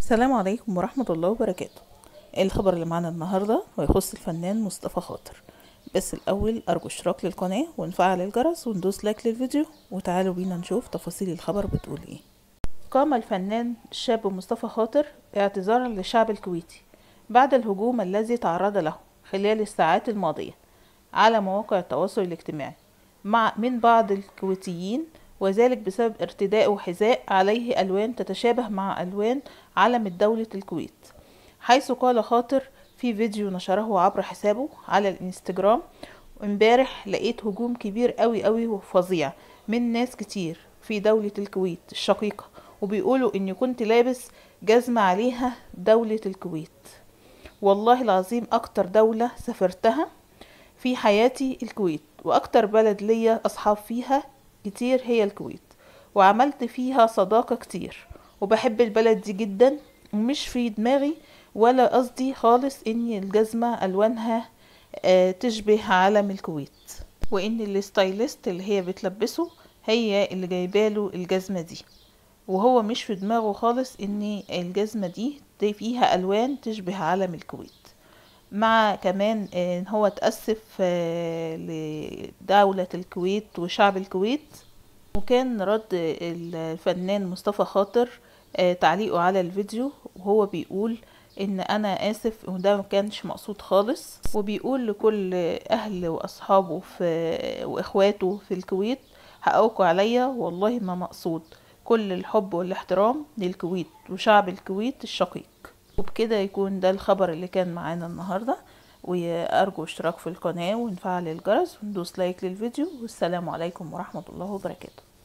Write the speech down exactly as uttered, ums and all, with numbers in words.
السلام عليكم ورحمة الله وبركاته. الخبر اللي معانا النهاردة ويخص الفنان مصطفى خاطر، بس الأول أرجو اشتراك للقناة ونفعل الجرس وندوس لايك للفيديو، وتعالوا بينا نشوف تفاصيل الخبر بتقول ايه. قام الفنان الشاب مصطفى خاطر اعتذارا للشعب الكويتي بعد الهجوم الذي تعرض له خلال الساعات الماضية على مواقع التواصل الاجتماعي مع من بعض الكويتيين، وذلك بسبب ارتداء حذاء عليه ألوان تتشابه مع ألوان علم دولة الكويت. حيث قال خاطر في فيديو نشره عبر حسابه على الانستجرام: امبارح لقيت هجوم كبير قوي قوي وفظيع من ناس كتير في دولة الكويت الشقيقة، وبيقولوا اني كنت لابس جزمة عليها دولة الكويت. والله العظيم اكتر دولة سافرتها في حياتي الكويت، واكتر بلد ليا اصحاب فيها كتير هي الكويت، وعملت فيها صداقة كتير، وبحب البلد دي جدا، ومش في دماغي ولا قصدي خالص ان الجزمة الوانها آه تشبه علم الكويت، وان الستايلست اللي هي بتلبسه هي اللي جايباله الجزمة دي، وهو مش في دماغه خالص ان الجزمة دي, دي فيها الوان تشبه علم الكويت. مع كمان ان هو تأسف لدولة الكويت وشعب الكويت. وكان رد الفنان مصطفى خاطر تعليقه على الفيديو وهو بيقول ان انا اسف وده ما كانش مقصود خالص، وبيقول لكل اهل واصحابه في واخواته في الكويت: حقوقوا عليا والله ما مقصود، كل الحب والاحترام للكويت وشعب الكويت الشقيق. وبكده يكون ده الخبر اللي كان معانا النهاردة، وأرجو اشتراك في القناة ونفعل الجرس وندوس لايك للفيديو، والسلام عليكم ورحمة الله وبركاته.